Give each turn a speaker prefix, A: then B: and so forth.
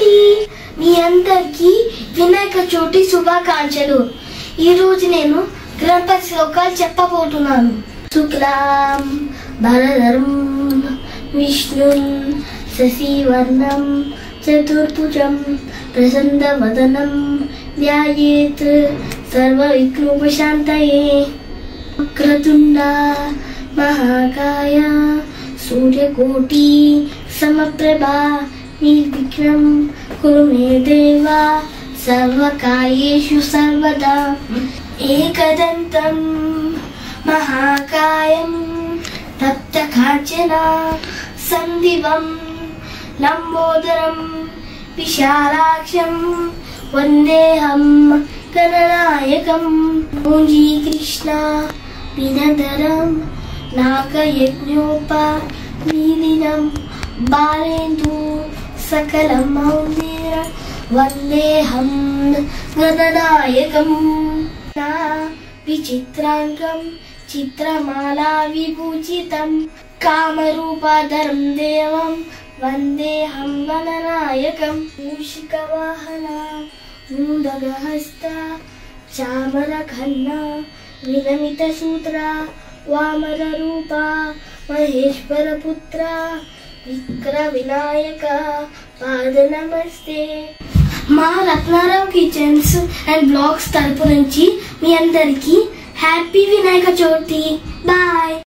A: చవితి మీ అందరికీ వినాయక చవితి శుభాకాంక్షలు। ఈ రోజు నేను గణపతి శ్లోకాలు చెప్పబోతున్నాను। శుక్లాం భరధరం విష్ణుం శశివర్ణం చతుర్భుజం ప్రసన్నవదనం ధ్యాయేత్ సర్వవిఘ్నోపశాంతయే। వక్రతుండ మహాకాయ सूर्यकोटि समप्रभा निर्विघ्नं कुरु मे देव सर्वकार्येषु सर्वदा। एकदन्तं महाकायं तप्तकाञ्चना संदिवं लम्बोदरं विशालाक्षं वन्देऽहं गणनायकं। पुञ्जीकृष्ण विनदरं नागयज्ञोपवीदिनं बालेन्दु सकलं मौल्येन वन्देऽहं गणनायकं। विचित्राङ्गं चित्रमाला विभूषितं कामरूपाधरं देवं वन्देऽहं गणनायकं। मूषिकवाहना मूषकहस्ता चामरखन्ना विनमितसूत्रा वामनरूपा महेश्वरपुत्रा विक्र विनायक पाद नमस्ते। మా రత్నారావు కిచెన్స్ అండ్ బ్లాగ్స్ తరపు నుంచి మీ అందరికీ హ్యాపీ వినాయక చవితి। బాయ్।